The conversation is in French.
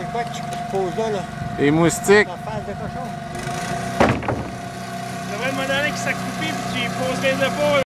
C'est quoi que tu poses là? Les moustiques. La face de cochon. Tu devrais demander à qui s'accroupit puis tu lui poses les épaules.